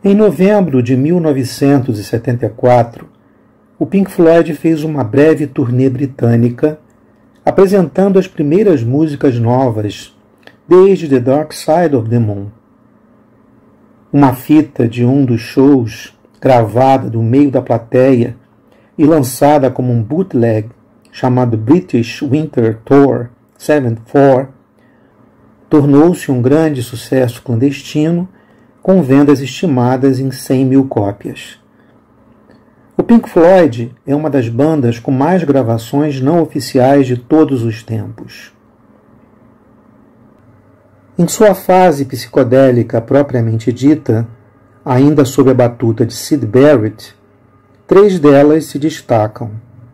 Em novembro de 1974, o Pink Floyd fez uma breve turnê britânica, apresentando as primeiras músicas novas desde The Dark Side of the Moon. Uma fita de um dos shows, gravada do meio da plateia e lançada como um bootleg, chamado British Winter Tour 74, tornou-se um grande sucesso clandestino, com vendas estimadas em 100 mil cópias. O Pink Floyd é uma das bandas com mais gravações não oficiais de todos os tempos. Em sua fase psicodélica propriamente dita, ainda sob a batuta de Syd Barrett, 3 delas se destacam.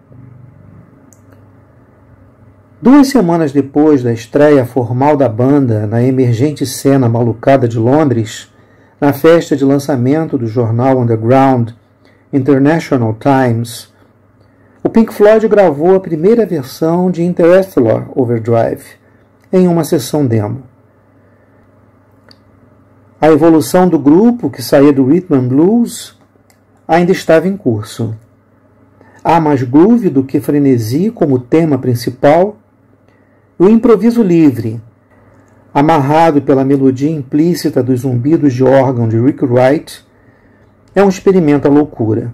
2 semanas depois da estreia formal da banda na emergente cena malucada de Londres, na festa de lançamento do jornal underground International Times, o Pink Floyd gravou a primeira versão de Interstellar Overdrive em uma sessão demo. A evolução do grupo, que saía do rhythm and blues, ainda estava em curso. Há mais groove do que frenesi como tema principal, e o improviso livre, amarrado pela melodia implícita dos zumbidos de órgão de Rick Wright, é um experimento à loucura.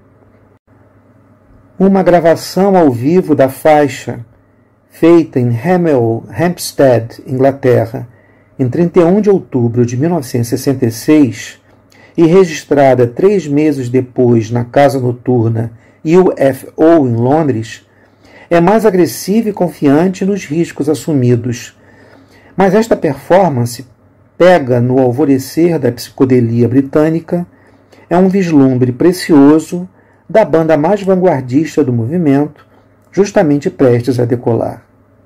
Uma gravação ao vivo da faixa, feita em Hemel Hempstead, Inglaterra, em 31 de outubro de 1966 e registrada 3 meses depois na casa noturna UFO em Londres, é mais agressiva e confiante nos riscos assumidos. Mas esta performance pega no alvorecer da psicodelia britânica, é um vislumbre precioso da banda mais vanguardista do movimento, justamente prestes a decolar.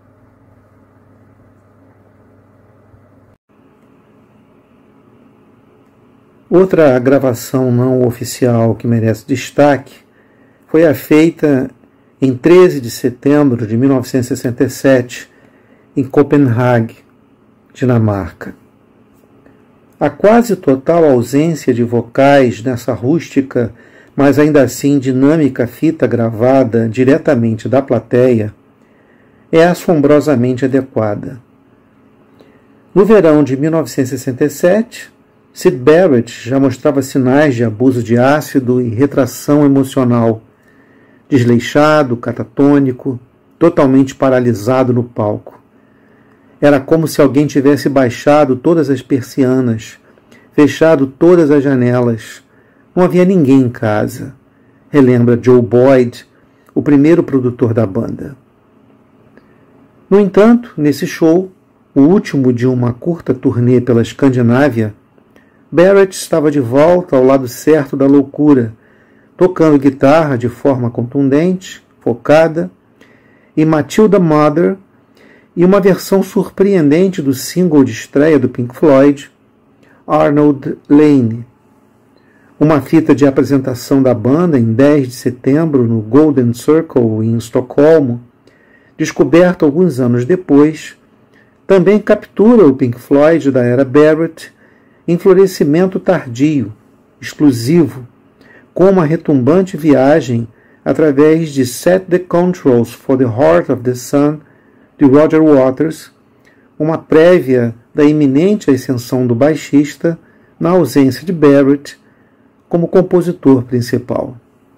Outra gravação não oficial que merece destaque foi a feita em 13 de setembro de 1967, em Copenhague, Dinamarca. A quase total ausência de vocais nessa rústica, mas ainda assim dinâmica fita gravada diretamente da plateia é assombrosamente adequada. No verão de 1967, Syd Barrett já mostrava sinais de abuso de ácido e retração emocional, desleixado, catatônico, totalmente paralisado no palco. Era como se alguém tivesse baixado todas as persianas, fechado todas as janelas. Não havia ninguém em casa, relembra Joe Boyd, o primeiro produtor da banda. No entanto, nesse show, o último de uma curta turnê pela Escandinávia, Barrett estava de volta ao lado certo da loucura, tocando guitarra de forma contundente, focada, e Matilda Mother, e uma versão surpreendente do single de estreia do Pink Floyd, Arnold Lane. Uma fita de apresentação da banda em 10 de setembro no Golden Circle, em Estocolmo, descoberta alguns anos depois, também captura o Pink Floyd da era Barrett em florescimento tardio, exclusivo, com uma retumbante viagem através de Set the Controls for the Heart of the Sun, de Roger Waters, uma prévia da iminente ascensão do baixista na ausência de Barrett como compositor principal.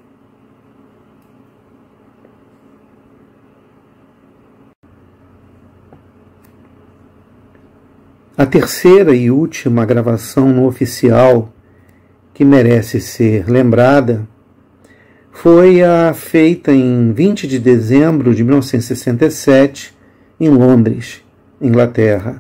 A terceira e última gravação não oficial que merece ser lembrada foi a feita em 20 de dezembro de 1967 em Londres, Inglaterra.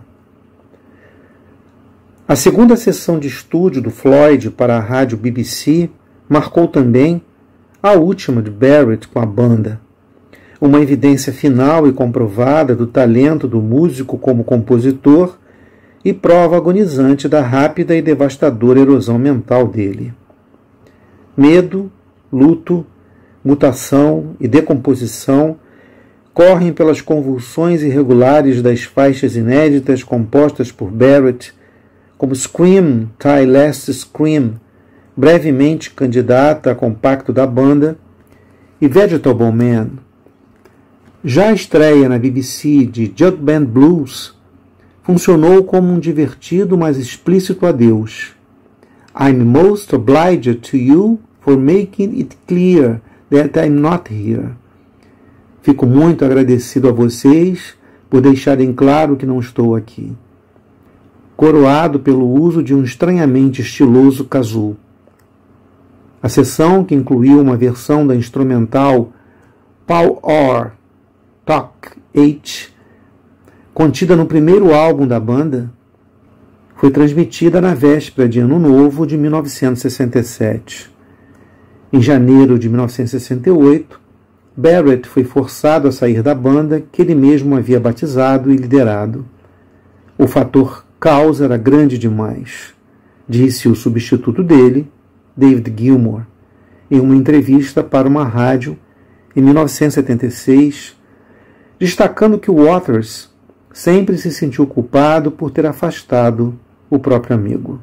A segunda sessão de estúdio do Floyd para a rádio BBC marcou também a última de Barrett com a banda, uma evidência final e comprovada do talento do músico como compositor e prova agonizante da rápida e devastadora erosão mental dele. Medo, luto, mutação e decomposição correm pelas convulsões irregulares das faixas inéditas compostas por Barrett, como Scream, Thy Last Scream, brevemente candidata a compacto da banda, e Vegetable Man. Já a estreia na BBC de Jug Band Blues funcionou como um divertido, mas explícito adeus. I'm most obliged to you for making it clear that I'm not here. Fico muito agradecido a vocês por deixarem claro que não estou aqui. Coroado pelo uso de um estranhamente estiloso kazoo. A sessão, que incluiu uma versão da instrumental Paul Orr Talk H, contida no primeiro álbum da banda, foi transmitida na véspera de Ano Novo de 1967. Em janeiro de 1968, Barrett foi forçado a sair da banda que ele mesmo havia batizado e liderado. O fator causa era grande demais, disse o substituto dele, David Gilmour, em uma entrevista para uma rádio em 1976, destacando que Waters sempre se sentiu culpado por ter afastado o próprio amigo.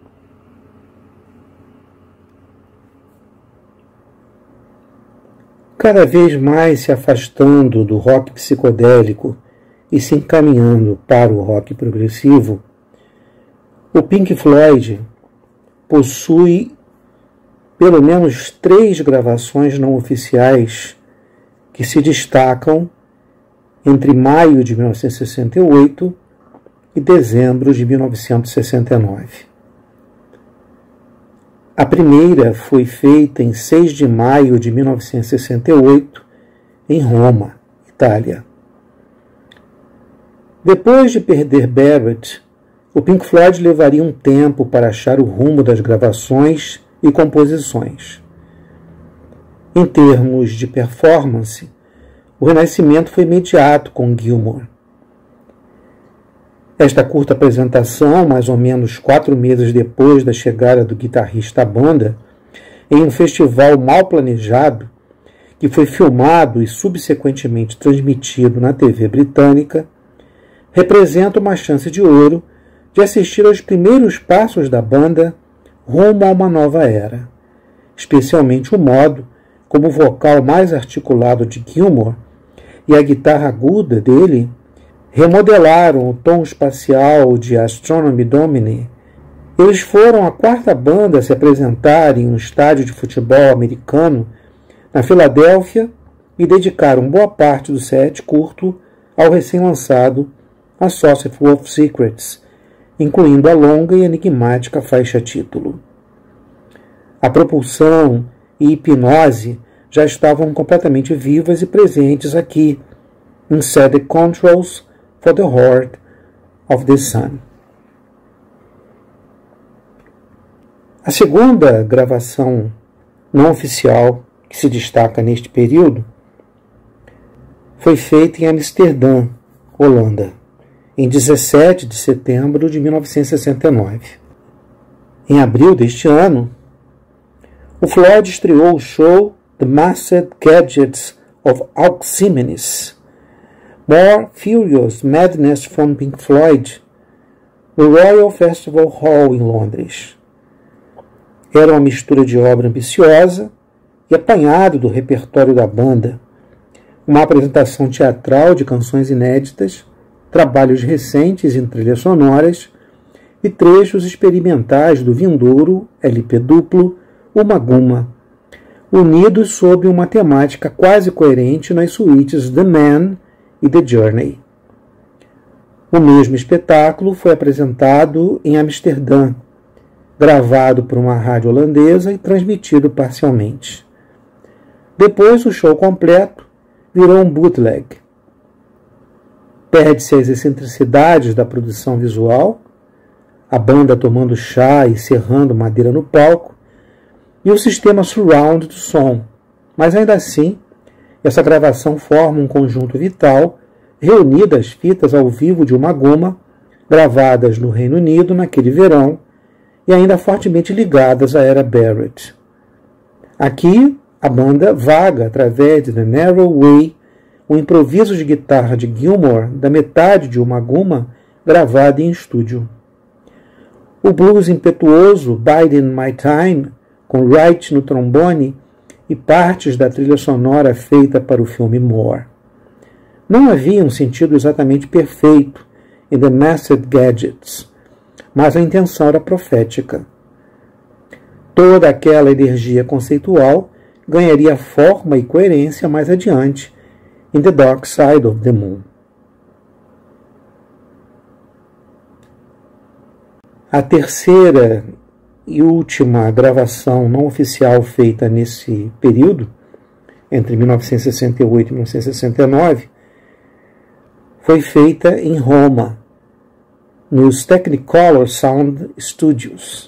Cada vez mais se afastando do rock psicodélico e se encaminhando para o rock progressivo, o Pink Floyd possui pelo menos 3 gravações não oficiais que se destacam entre maio de 1968 e dezembro de 1969. A primeira foi feita em 6 de maio de 1968, em Roma, Itália. Depois de perder Barrett, o Pink Floyd levaria um tempo para achar o rumo das gravações e composições. Em termos de performance, o renascimento foi imediato com Gilmour. Esta curta apresentação, mais ou menos 4 meses depois da chegada do guitarrista à banda, em um festival mal planejado, que foi filmado e subsequentemente transmitido na TV britânica, representa uma chance de ouro de assistir aos primeiros passos da banda rumo a uma nova era, especialmente o modo como o vocal mais articulado de Gilmour e a guitarra aguda dele remodelaram o tom espacial de Astronomy Domine. Eles foram a 4ª banda a se apresentar em um estádio de futebol americano na Filadélfia e dedicaram boa parte do set curto ao recém-lançado A Saucer Full of Secrets, incluindo a longa e enigmática faixa título. A propulsão e hipnose já estavam completamente vivas e presentes aqui, em Set the Controls for the Heart of the Sun. A segunda gravação não oficial que se destaca neste período foi feita em Amsterdã, Holanda, em 17 de setembro de 1969. Em abril deste ano, o Floyd estreou o show The Masked Gadgets of Alcmenes, More Furious Madness from Pink Floyd, no Royal Festival Hall, em Londres. Era uma mistura de obra ambiciosa e apanhado do repertório da banda, uma apresentação teatral de canções inéditas, trabalhos recentes em trilhas sonoras e trechos experimentais do vindouro LP duplo Uma Guma, unidos sob uma temática quase coerente nas suítes The Man e The Journey. O mesmo espetáculo foi apresentado em Amsterdã, gravado por uma rádio holandesa e transmitido parcialmente. Depois, o show completo virou um bootleg. Perde-se as excentricidades da produção visual, a banda tomando chá e serrando madeira no palco, e o sistema surround do som, mas ainda assim, essa gravação forma um conjunto vital, reunida as fitas ao vivo de Uma Guma, gravadas no Reino Unido naquele verão, e ainda fortemente ligadas à era Barrett. Aqui, a banda vaga através de The Narrow Way, o improviso de guitarra de Gilmour da metade de Uma Guma, gravada em estúdio. O blues impetuoso Biding My Time com Wright no trombone e partes da trilha sonora feita para o filme More. Não havia um sentido exatamente perfeito em The Masked Gadgets, mas a intenção era profética. Toda aquela energia conceitual ganharia forma e coerência mais adiante em The Dark Side of the Moon. A terceira e última gravação não oficial feita nesse período, entre 1968 e 1969, foi feita em Roma, nos Technicolor Sound Studios.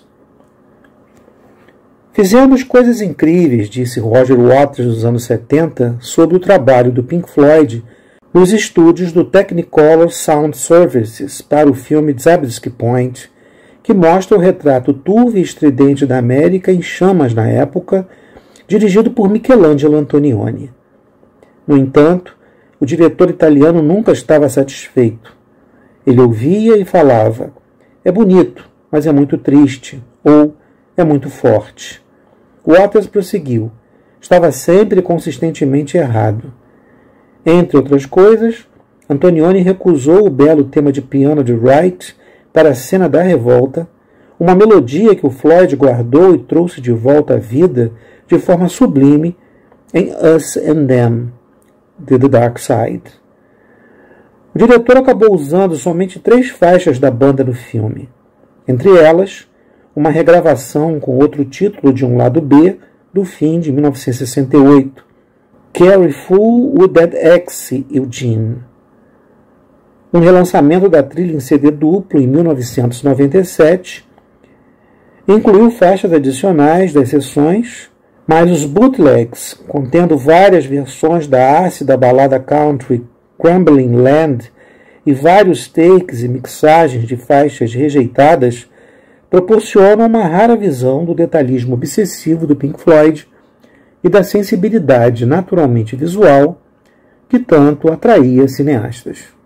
Fizemos coisas incríveis, disse Roger Waters nos anos 70, sobre o trabalho do Pink Floyd nos estúdios do Technicolor Sound Services para o filme Zabriskie Point, que mostra o retrato turvo e estridente da América em chamas na época, dirigido por Michelangelo Antonioni. No entanto, o diretor italiano nunca estava satisfeito. Ele ouvia e falava: é bonito, mas é muito triste, ou é muito forte. Waters prosseguiu: estava sempre consistentemente errado. Entre outras coisas, Antonioni recusou o belo tema de piano de Wright para a cena da revolta, uma melodia que o Floyd guardou e trouxe de volta à vida de forma sublime em Us and Them, de The Dark Side. O diretor acabou usando somente 3 faixas da banda no filme, entre elas uma regravação com outro título de um lado B do fim de 1968, Careful with That Exe, Eugene. Um relançamento da trilha em CD duplo em 1997 incluiu faixas adicionais das sessões, mas os bootlegs, contendo várias versões da ácida balada country Crumbling Land e vários takes e mixagens de faixas rejeitadas, proporcionam uma rara visão do detalhismo obsessivo do Pink Floyd e da sensibilidade naturalmente visual que tanto atraía cineastas.